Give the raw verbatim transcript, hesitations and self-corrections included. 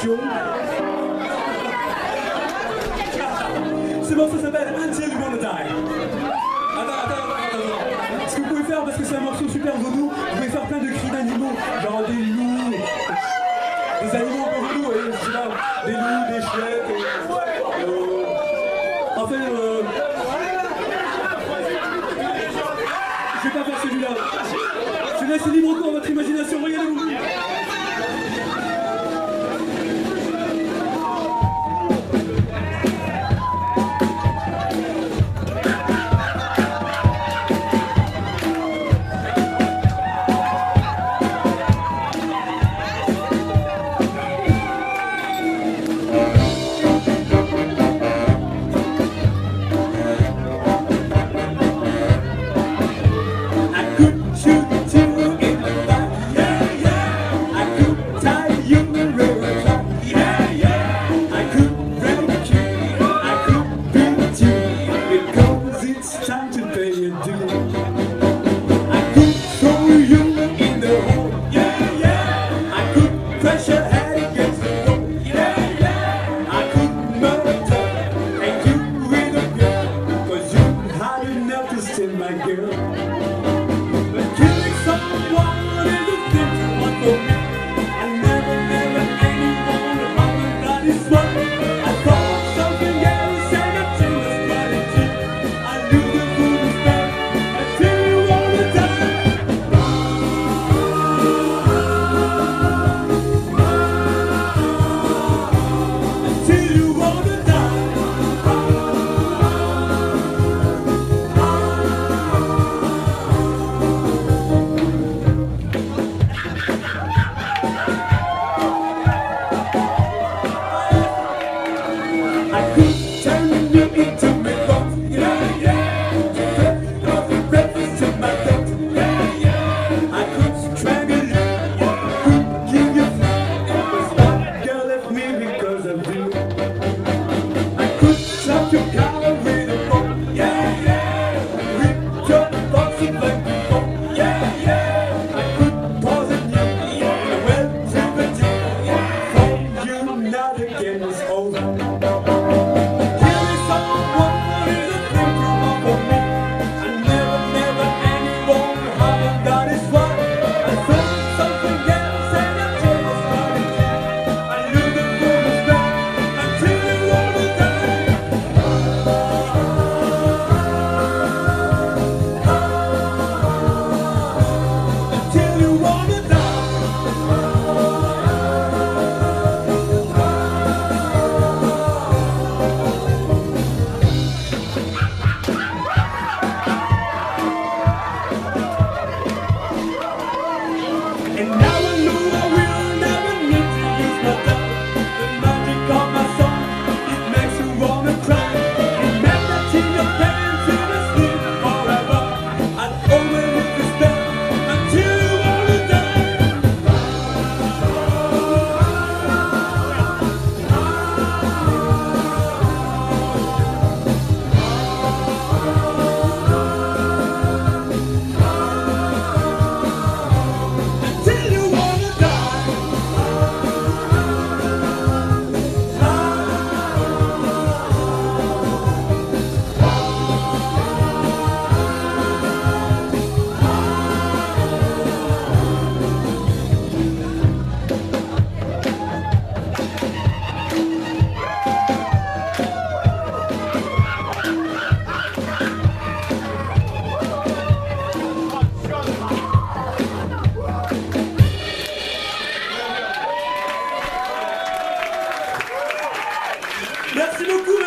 question. Ce morceau s'appelle Until You Wanna Die. Attends, attends, attends, attends. Ce que vous pouvez faire, parce que c'est un morceau super vaudou, vous pouvez faire plein de cris d'animaux, genre des loups, des animaux un peu vaudous, et, je sais pas, des loups, des chouettes, et, euh, en fait, euh, je vais pas faire celui-là. Je laisse libre cours à votre imagination, regardez-vous. Merci beaucoup.